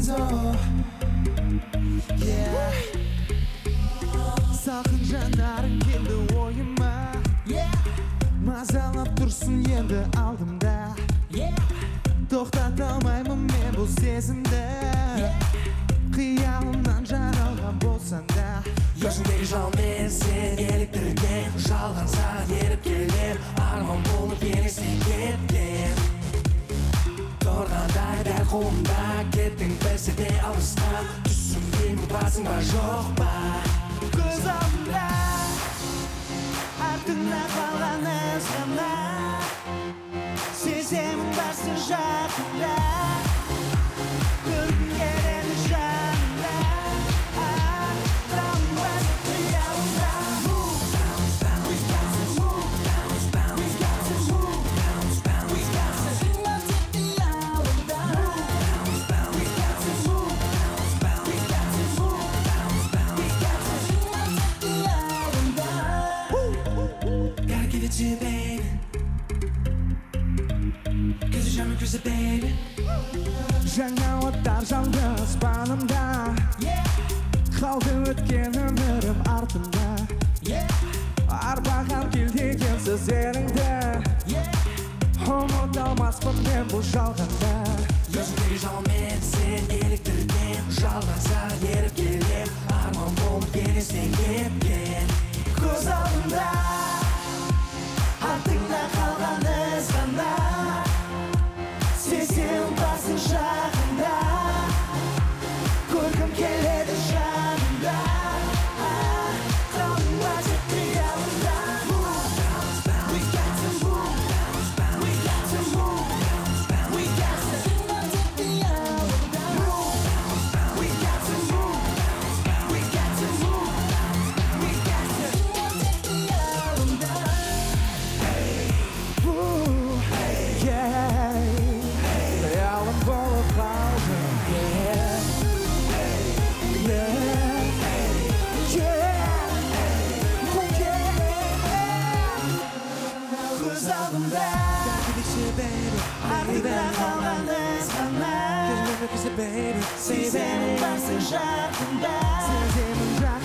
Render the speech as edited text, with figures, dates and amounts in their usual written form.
Renzo. Yeah. Salqin janlaring keldi o'yima. Yeah. Mazalab tursin endi oldimda. Yeah. To'xtatolmayman men bu sezimda. Yeah. Qiyolimdan jaralgan bo'lsanda. Gözündeki жалмен sen еліктірген жалған саған еріп келем арман болып елестен кеткен тұрғандай дәл қолымда кеттің білсе де алысқа түсінбеймін басың ба жоқ па көз алдымда артыңда қалған із ғана сеземін барсың жақында көргім келеді жанымда жаңа оттар жанды аспанымда қалды өткен өмірім артымда арбаған келді екен сөздеріңді ұмыта алмаспын мен бұл жалғанда Gözündeki жалмен sen еліктірген жалған саған еріп келем арман болып елестен кеткен көз алдымда артыңда қалған із ғана сеземін барсың жақында көргім келеді жанымда қалдың ба тек қиялымда We got to move We got to move We got to move We got to move We got to move We got to Yeah Qiyalim bo'lib qoldim Көз алдымда артыңда қалған із ғана сеземін барсың жақында